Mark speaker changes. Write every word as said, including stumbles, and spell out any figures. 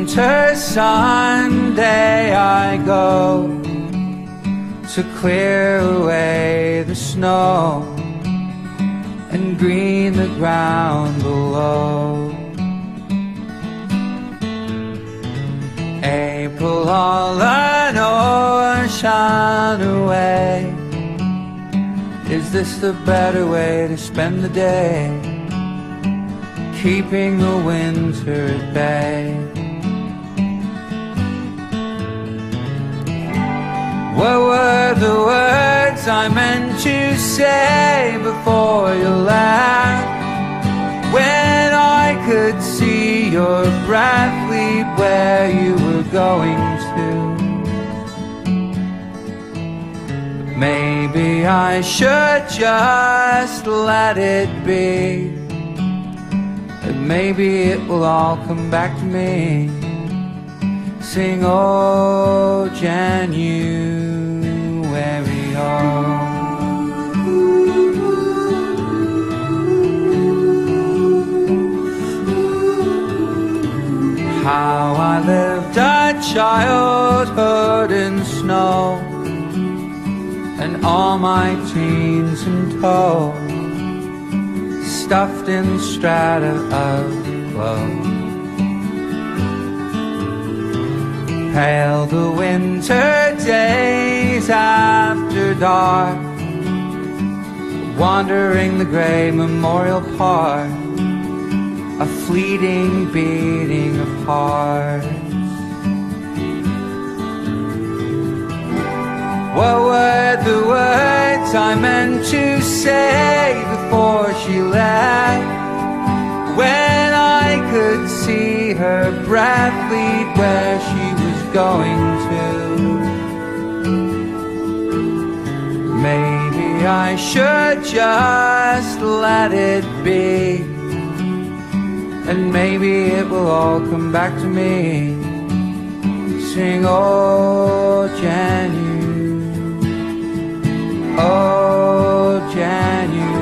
Speaker 1: winter Sunday I go to clear away the snow and green the ground below. April all an ocean away. Is this the better way to spend the day? Keeping the winter at bay. What were the words I meant to say before you left? When I could see your breath lead where you were going to. Maybe I should just let it be. And maybe it will all come back to me. Sing, oh, January, oh. How I lived a childhood in snow, and all my teens in tow, stuffed in strata of clothes. Pale the winter days after dark, wandering the grey Memorial Park, a fleeting beating of hearts. What were the words I meant to say before she left? When I could see her breath lead where she was going to. Maybe I should just let it be. And maybe it will all come back to me. Sing, oh, January, oh, January.